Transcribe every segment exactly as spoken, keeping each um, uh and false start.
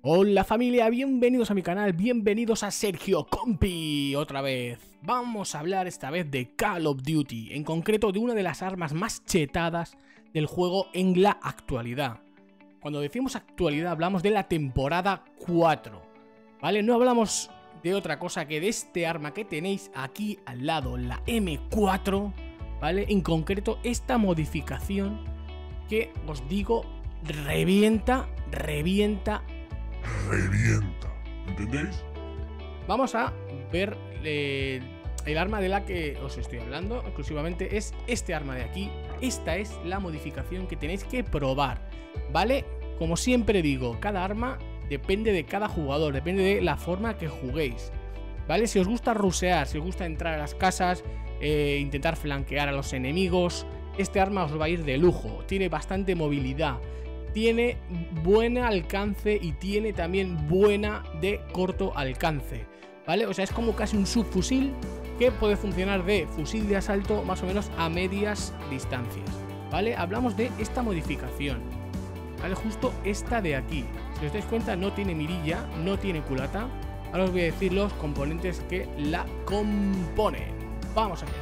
Hola familia, bienvenidos a mi canal, bienvenidos a Sergio Compi otra vez. Vamos a hablar esta vez de Call of Duty, en concreto de una de las armas más chetadas del juego en la actualidad. Cuando decimos actualidad hablamos de la temporada cuatro, ¿vale? No hablamos de otra cosa que de este arma que tenéis aquí al lado, la eme cuatro, ¿vale? En concreto esta modificación que os digo revienta, revienta, revienta, ¿entendéis? Vamos a ver eh, el arma de la que os estoy hablando exclusivamente. Es este arma de aquí. Esta es la modificación que tenéis que probar, ¿vale? Como siempre digo, cada arma depende de cada jugador, depende de la forma que juguéis, ¿vale? Si os gusta rusear, si os gusta entrar a las casas, eh, intentar flanquear a los enemigos, este arma os va a ir de lujo. Tiene bastante movilidad, tiene buen alcance y tiene también buena de corto alcance, ¿vale? O sea, es como casi un subfusil que puede funcionar de fusil de asalto más o menos a medias distancias, ¿vale? Hablamos de esta modificación, ¿vale? Justo esta de aquí. Si os dais cuenta, no tiene mirilla, no tiene culata. Ahora os voy a decir los componentes que la componen. Vamos allá.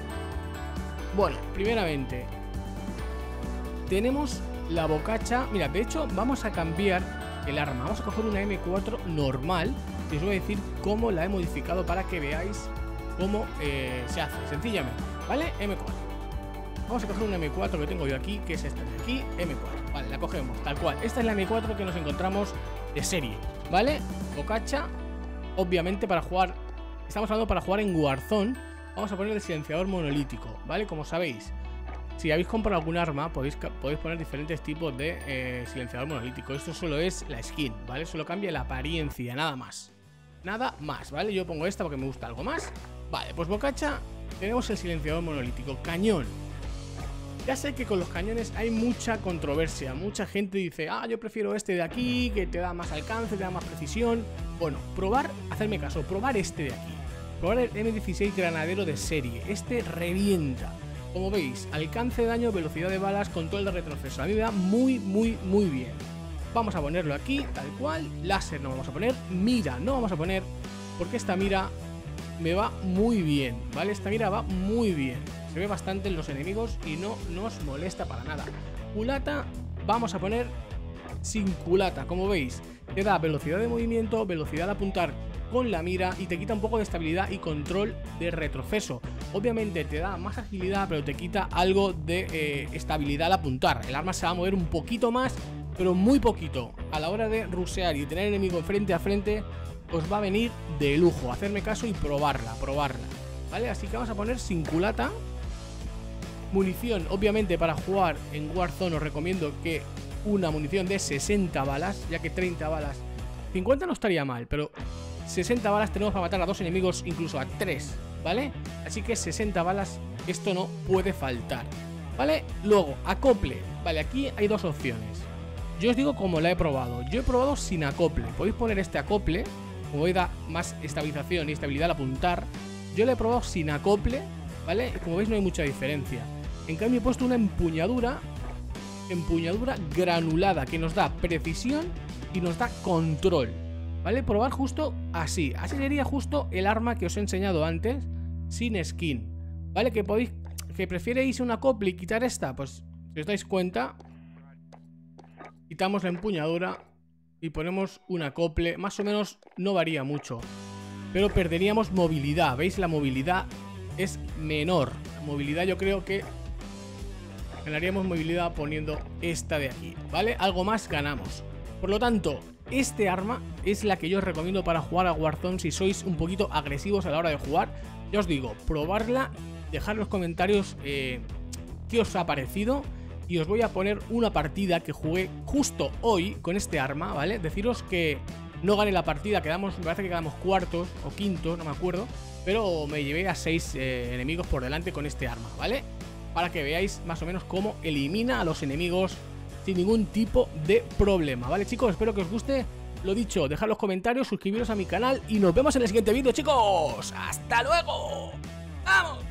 Bueno, primeramente tenemos la bocacha. Mira, de hecho vamos a cambiar el arma. Vamos a coger una eme cuatro normal y os voy a decir cómo la he modificado para que veáis cómo eh, se hace, sencillamente, ¿vale? eme cuatro. Vamos a coger una eme cuatro que tengo yo aquí, que es esta de aquí, eme cuatro. Vale, la cogemos, tal cual. Esta es la eme cuatro que nos encontramos de serie, ¿vale? Bocacha, obviamente para jugar, estamos hablando para jugar en Warzone. Vamos a poner el silenciador monolítico, ¿vale? Como sabéis, si habéis comprado algún arma, podéis, podéis poner diferentes tipos de eh, silenciador monolítico. Esto solo es la skin, ¿vale? Solo cambia la apariencia, nada más. Nada más, ¿vale? Yo pongo esta porque me gusta algo más. Vale, pues bocacha, tenemos el silenciador monolítico. Cañón. Ya sé que con los cañones hay mucha controversia. Mucha gente dice, ah, yo prefiero este de aquí, que te da más alcance, te da más precisión. Bueno, probar, hacerme caso, probar este de aquí. Probar el eme dieciséis granadero de serie. Este revienta. Como veis, alcance de daño, velocidad de balas, control de retroceso. A mí me da muy, muy, muy bien. Vamos a ponerlo aquí, tal cual. Láser no vamos a poner. Mira no vamos a poner, porque esta mira me va muy bien, ¿vale? Esta mira va muy bien. Se ve bastante en los enemigos y no nos molesta para nada. Culata vamos a poner sin culata. Como veis, te da velocidad de movimiento, velocidad de apuntar con la mira y te quita un poco de estabilidad y control de retroceso. Obviamente te da más agilidad, pero te quita algo de eh, estabilidad al apuntar. El arma se va a mover un poquito más, pero muy poquito. A la hora de rushear y tener enemigo frente a frente, os va a venir de lujo. Hacerme caso y probarla, probarla, ¿vale? Así que vamos a poner sin culata. Munición, obviamente para jugar en Warzone os recomiendo que una munición de sesenta balas, ya que treinta balas, cincuenta no estaría mal, pero sesenta balas tenemos para matar a dos enemigos, incluso a tres, ¿vale? Así que sesenta balas, esto no puede faltar, ¿vale? Luego, acople, vale, aquí hay dos opciones. Yo os digo cómo la he probado. Yo he probado sin acople. Podéis poner este acople, como veis da más estabilización y estabilidad al apuntar. Yo la he probado sin acople, ¿vale? Como veis no hay mucha diferencia. En cambio he puesto una empuñadura, empuñadura granulada, que nos da precisión y nos da control, ¿vale? Probar justo así. Así sería justo el arma que os he enseñado antes, sin skin, ¿vale? Que podéis, que prefiereis una acople y quitar esta, pues si os dais cuenta, quitamos la empuñadura y ponemos un acople. Más o menos no varía mucho, pero perderíamos movilidad. ¿Veis? La movilidad es menor. La movilidad yo creo que ganaríamos movilidad poniendo esta de aquí, ¿vale? Algo más ganamos. Por lo tanto, este arma es la que yo os recomiendo para jugar a Warzone si sois un poquito agresivos a la hora de jugar. Ya os digo, probarla, dejad en los comentarios eh, qué os ha parecido. Y os voy a poner una partida que jugué justo hoy con este arma, ¿vale? Deciros que no gané la partida, quedamos, me parece que quedamos cuartos o quintos, no me acuerdo, pero me llevé a seis eh, enemigos por delante con este arma, ¿vale? Para que veáis más o menos cómo elimina a los enemigos sin ningún tipo de problema, ¿vale, chicos? Espero que os guste. Lo dicho, dejad los comentarios, suscribiros a mi canal y nos vemos en el siguiente vídeo, chicos. ¡Hasta luego! ¡Vamos!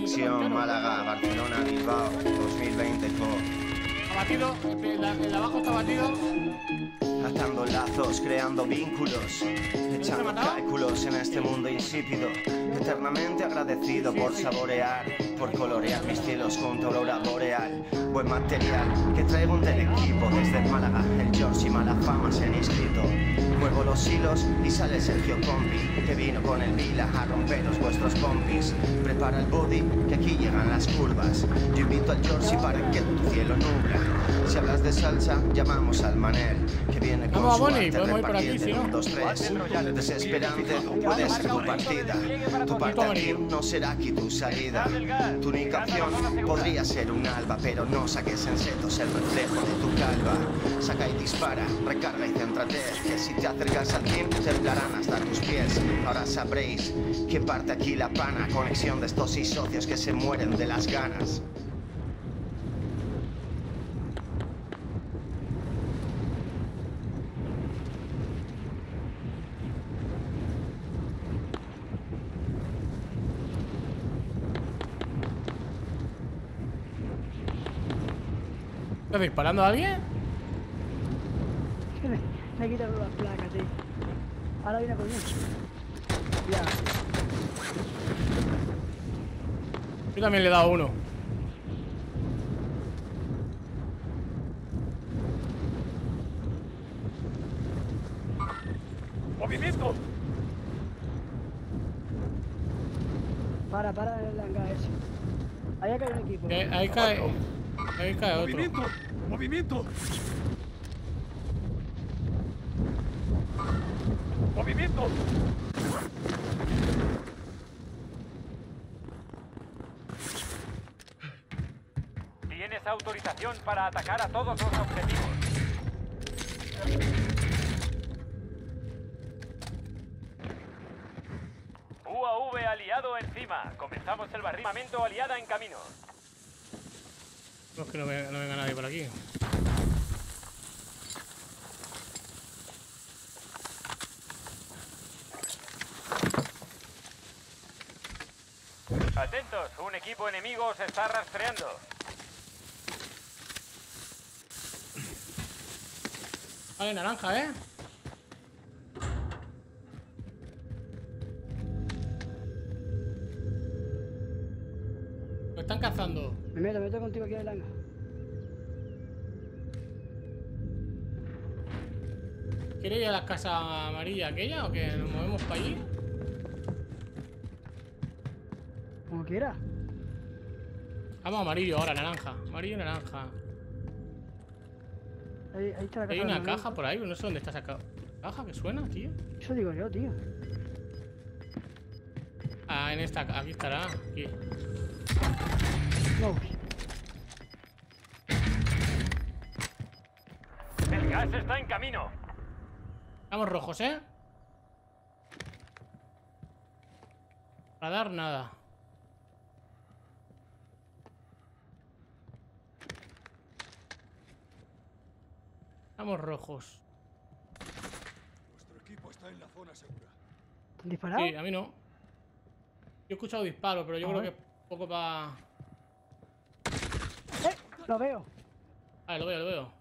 Conexión Málaga, Barcelona, Bilbao, dos mil veinte co. Abatido, el, el de abajo está abatido. Atando lazos, creando vínculos, echando cálculos en este mundo insípido. Eternamente agradecido por saborear, por colorear mis cielos junto a aurora boreal. Buen material, que traigo un del equipo desde Málaga. El George y mala fama se han inscrito. Muevo los hilos y sale Sergio Compi, que vino con el Vila a romperos vuestros pompis. Prepara el body, que aquí llegan las curvas. Yo invito al George para que tu cielo nubla. Si hablas de salsa, llamamos al Manel, que viene con Vamos, su Bonnie, arte podemos ir por aquí, repartir si de no. un, dos, tres. Desesperante puede ser tu partida. Tu parte aquí no será aquí tu salida. Tu única opción podría ser un alba, pero no saques en setos el reflejo de tu calva. Saca y dispara, recarga y céntrate, que si te acercas al team temblarán hasta tus pies. Ahora sabréis que parte aquí la pana, conexión de estos seis socios que se mueren de las ganas. ¿Estás disparando a alguien? Me, me he quitado las placas, tío. Ahora viene conmigo. Ya. Yo también le he dado uno. ¡Movimiento! Para, para el hangar ese. Ahí cae un equipo. Eh, ahí cae. Ahí cae otro. ¡Movimiento! ¡Movimiento! ¡Movimiento! Tienes autorización para atacar a todos los objetivos. U A V aliado encima. Comenzamos el barrimento aliada en camino. No es que no venga, no venga nadie por aquí. Atentos, un equipo enemigo os está rastreando. Vale, naranja, ¿eh? Lo están cazando. Me meto, me meto contigo aquí en el hangar. ¿Quieres ir a la casa amarilla aquella o que nos movemos para allí? Como quiera. Vamos amarillo ahora, naranja. Amarillo y naranja. Ahí, ahí está la caja. Hay una del caja por ahí, pero no sé dónde está esa ca- caja que suena, tío. momento. Eso digo yo, tío. Ah, en esta, aquí estará. Aquí. No. El gas está en camino. Estamos rojos, ¿eh? Radar, nada. Estamos rojos. Nuestro equipo está en la zona segura. ¿Te han disparado? Sí, a mí no. Yo he escuchado disparos, pero yo A creo ver. que es poco para... ¡Eh! Lo veo. Vale, lo veo, lo veo.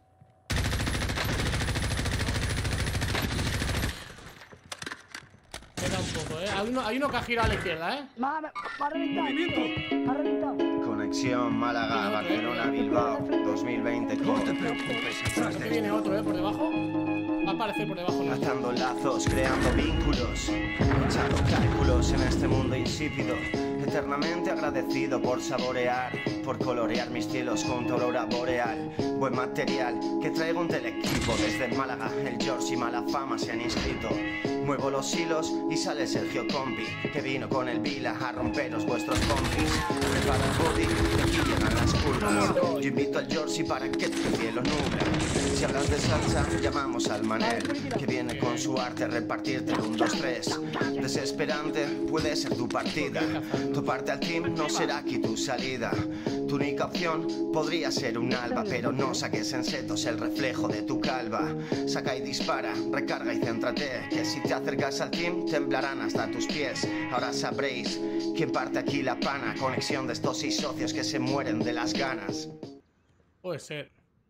Queda un poco, ¿eh? Hay uno, hay uno que ha girado a la izquierda, ¿eh? Me ha, me ha reventado. ¡Movimiento! tío. Me ha reventado. Conexión Málaga, Barcelona, Bilbao, dos mil veinte co. Creo que viene otro, ¿eh? Por debajo. Va a aparecer por debajo, ¿no? Atando lazos, creando vínculos, echando cálculos en este mundo insípido. Eternamente agradecido por saborear, por colorear mis cielos junto a aurora boreal. Buen material, que traigo un del equipo desde Málaga. El George y mala fama se han inscrito. Muevo los hilos y sale Sergio Compi, que vino con el Vila a romperos vuestros pompis. Prepara el body, que aquí llegan las curvas. Yo invito al George para que tu cielo nubla. Si hablas de salsa, llamamos al Manel, que viene con su arte a repartirte el un, dos, tres. Desesperante puede ser tu partida. Tu Soparte al team no será aquí tu salida. Tu única opción podría ser un alba, pero no saques en setos el reflejo de tu calva. Saca y dispara, recarga y céntrate, que si te acercas al team temblarán hasta tus pies. Ahora sabréis quién parte aquí la pana. Conexión de estos seis socios que se mueren de las ganas. Puede ser.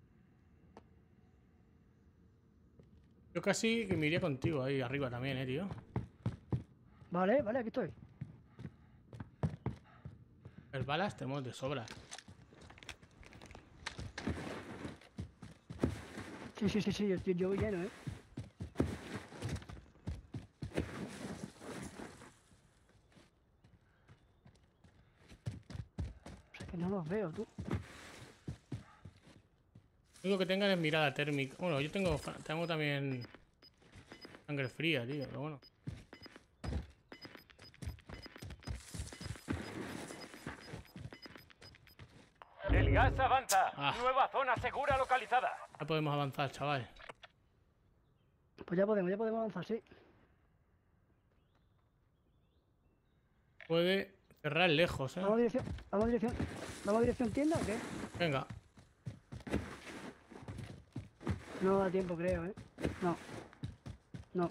Yo casi que me iría contigo ahí arriba también, eh, tío. Vale, vale, aquí estoy. El balas tenemos de sobra. Sí, sí, sí, sí, yo, yo voy lleno, eh. O sea que no los veo, tú. Lo único que tengan es mirada térmica. Bueno, yo tengo, tengo también sangre fría, tío, pero bueno. El gas avanza. Ah. Nueva zona segura localizada. Ya podemos avanzar, chaval. Pues ya podemos, ya podemos avanzar, sí. Puede cerrar lejos, eh. ¿Vamos a dirección, vamos a dirección, vamos a dirección tienda o qué? Venga. No da tiempo, creo, eh. No. No.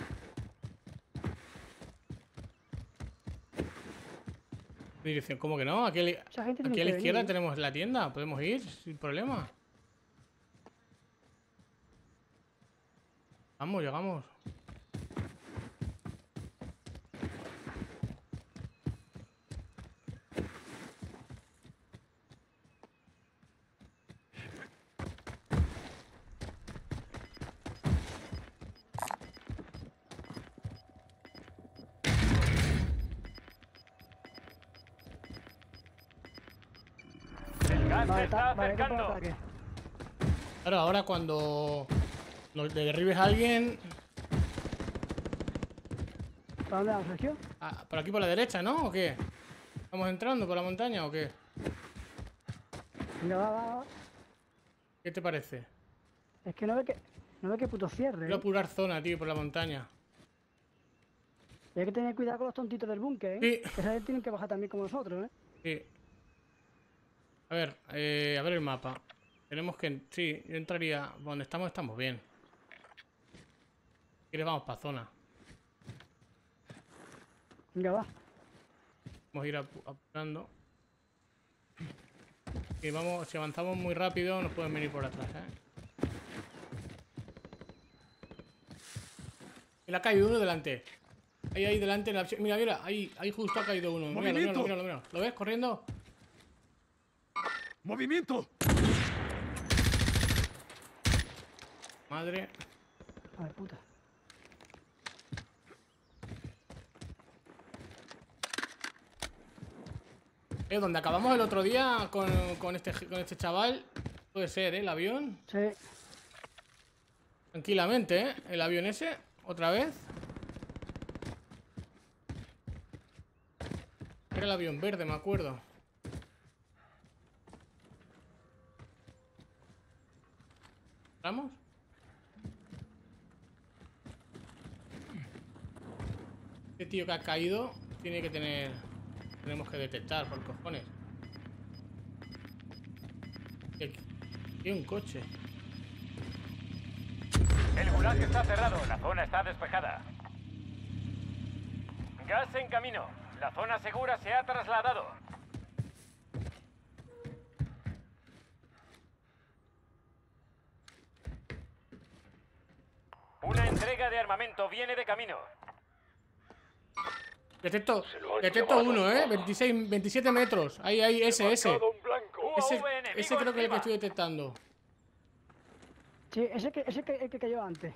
Dirección, ¿cómo que no? Aquí, a- Esa gente aquí tiene a la que izquierda venir, ¿eh? tenemos la tienda. Podemos ir sin problema. Vamos, llegamos. El gas se Vale, está está, vale, ¿qué puedo acercando. ataque? Claro, ahora cuando nos derribes a alguien... ¿Para dónde vamos, Sergio? ah, por aquí por la derecha, ¿no? ¿O qué? ¿Estamos entrando por la montaña o qué? Venga, va, va, va. ¿Qué te parece? Es que no ve que, no ve que puto cierre, Quiero eh. apurar zona, tío, por la montaña. Y hay que tener cuidado con los tontitos del búnker, eh. Sí. Que esa gente tienen que bajar también como nosotros, eh. Sí. A ver, eh, a ver el mapa. Tenemos que... Sí, yo entraría... Donde estamos, estamos bien. Si quieres, vamos para zona. Venga, va. Vamos a ir apu- apurando. Y vamos, si avanzamos muy rápido, nos pueden venir por atrás, ¿eh? Mira, ha caído uno delante. Ahí, ahí, delante. En la... Mira, mira, ahí, ahí justo ha caído uno. Míralo, míralo, ¡Movimiento! míralo, míralo. ¿Lo ves corriendo? ¡Movimiento! Madre. A ver, puta. Eh, donde acabamos el otro día con, con, este, con este chaval. Puede ser, ¿eh? El avión. Sí. Tranquilamente, ¿eh? El avión ese. Otra vez. Era el avión verde, me acuerdo. ¿Vamos? Este tío que ha caído tiene que tener... Tenemos que detectar, por cojones. Aquí hay un coche. El gulag está cerrado. La zona está despejada. Gas en camino. La zona segura se ha trasladado. Una entrega de armamento viene de camino. Detecto, detecto uno, ¿eh? veintiséis, veintisiete metros. Ahí, ahí, ese, ese. Un blanco. Ese, U A V enemigo ese creo que es el que encima. estoy detectando. Sí, ese que, ese que, el que cayó antes.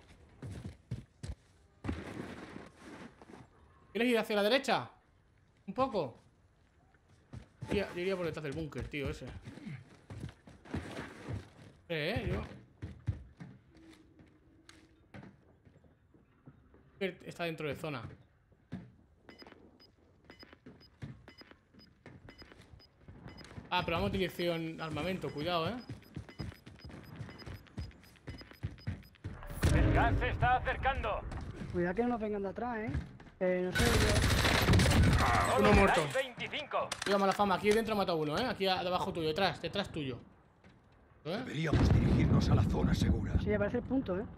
¿Quieres ir hacia la derecha? ¿Un poco? Yo iría, yo iría por detrás del búnker, tío, ese. Eh, yo... Está dentro de zona. Ah, pero vamos dirección armamento, cuidado, eh. El gas se está acercando. Cuidado que no nos vengan de atrás, eh. Eh, no sé, yo... Uno muerto. veinticinco. Cuidado, mala fama. Aquí dentro he matado uno, ¿eh? Aquí debajo tuyo, detrás, detrás tuyo. ¿Eh? Deberíamos dirigirnos a la zona segura. Sí, aparece el punto, ¿eh?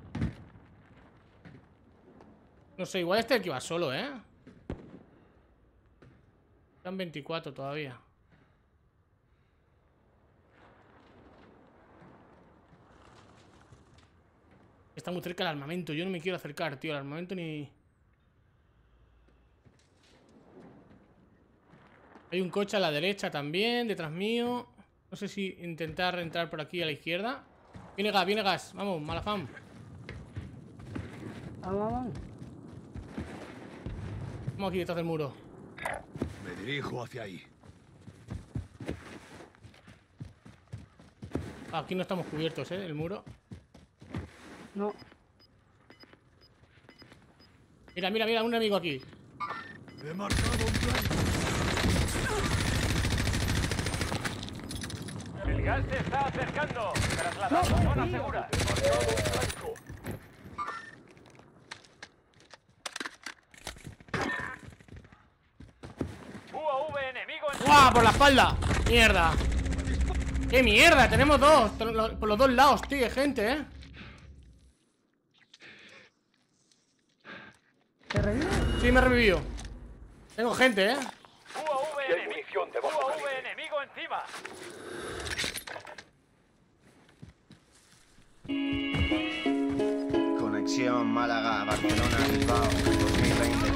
No sé, igual este es el que va solo, ¿eh? Están veinticuatro todavía. Está muy cerca el armamento. Yo no me quiero acercar, tío. El armamento ni... Hay un coche a la derecha también, detrás mío. No sé si intentar entrar por aquí a la izquierda. Viene gas, viene gas. Vamos, Malafam. Vamos, vamos. Vamos aquí detrás del muro. Me dirijo hacia ahí. Aquí no estamos cubiertos, ¿eh? El muro. No. Mira, mira, mira, un enemigo aquí. He marcado un blanco. El gas se está acercando. Trasladando a zona tío. segura. U A V enemigo en ¡Guau! ¡Por la espalda! ¡Mierda! ¡Qué mierda! Tenemos dos. Por los dos lados, tío, gente, ¿eh? ¿Te revive? Sí, me he revivido. Tengo gente, ¿eh? U A V enemigo. U A V enemigo encima. Conexión Málaga, Barcelona, Bilbao, dos mil veinte.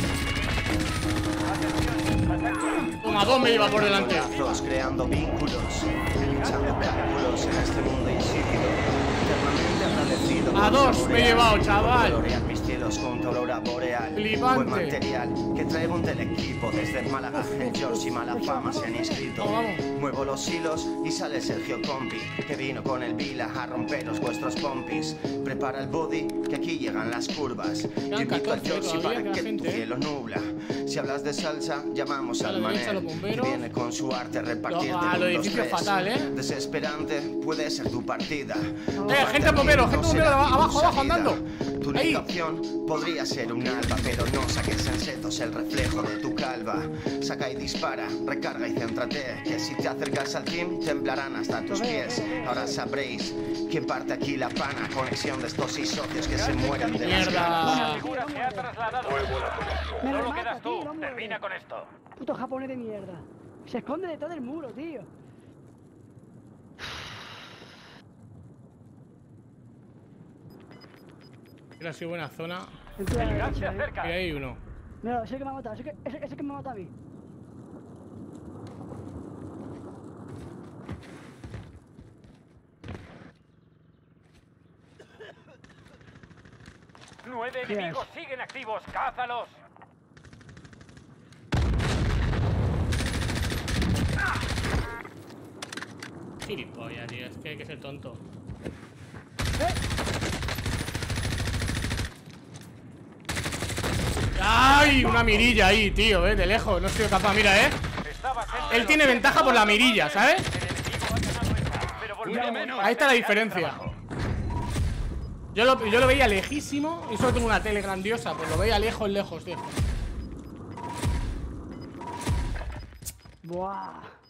Toma, dos me lleva por delante. Lazos, creando vínculos, echando cálculos en este mundo insípido. Eternamente agradecido. A por dos saborear, me he llevado, por chaval. colorear mis cielos con tu aurora boreal. Flipante. Buen material que traigo un telequipo desde Málaga. El George y Malafama se han inscrito. Vamos, vamos. Muevo los hilos y sale Sergio Compi, que vino con el Vila a romperos vuestros pompis. Prepara el body, que aquí llegan las curvas. Yo invito al catorce George todavía, para queda que gente, tu ¿eh? cielo nubla. Si hablas de salsa, llamamos A la al derecha, los Manel, que bomberos. viene con su arte a repartirte Lo- a lo un, dos, edificio tres. fatal, ¿eh? Desesperante puede ser tu partida. Tu Eh, gente parte bombero, no gente será bombero tu abajo, abajo, salida. andando. Tu Ahí. única opción podría ser un alba, pero no saques en setos el reflejo de tu calva. Saca y dispara, recarga y céntrate, que si te acercas al team temblarán hasta tus pies. Ahora sabréis quién parte aquí la pana. Conexión de estos seis socios que se mueren de las ganas. Mierda. segura se ha trasladado. Me Solo remata, quedas tío, tú. no muere. Termina con esto. Puto japonés de mierda. Se esconde detrás del muro, tío. Era así buena zona. Estoy a la El gas se derecha, eh. acerca. Mira, hay uno. Mira, ese que me ha matado, ese que, ese, ese que me ha matado a mí. Nueve ¿Qué enemigos siguen activos. ¡Cázalos! Gilipollas, tío. Es que hay que ser tonto. ¡Ay! Una mirilla ahí, tío, eh. De lejos. No estoy capaz. Mira, eh. Estaba cerca Él de tiene los ventaja por la mirilla, ¿sabes? El enemigo ha ganado esta, pero volveremos para Ahí está la terminar el diferencia. trabajo. Yo lo, yo lo veía lejísimo. Y solo tengo una tele grandiosa. Pues lo veía lejos, lejos, tío. Buah.